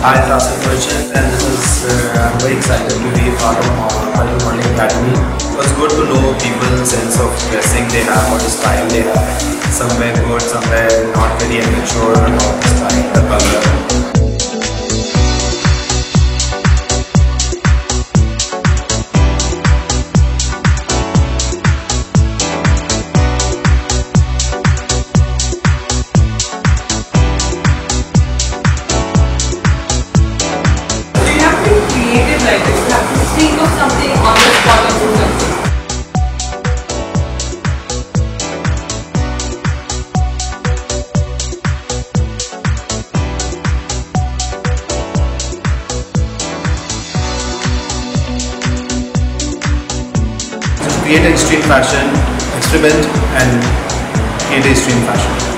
Hi, Asif, and this is I'm very excited to be a part of Parimal Academy. It was good to know people's sense of dressing they have or the style they have. Somewhere good, somewhere not very immature about the style, the color. Creative like this, you have to think of something on the spot or do something. Create extreme fashion, experiment and create extreme fashion.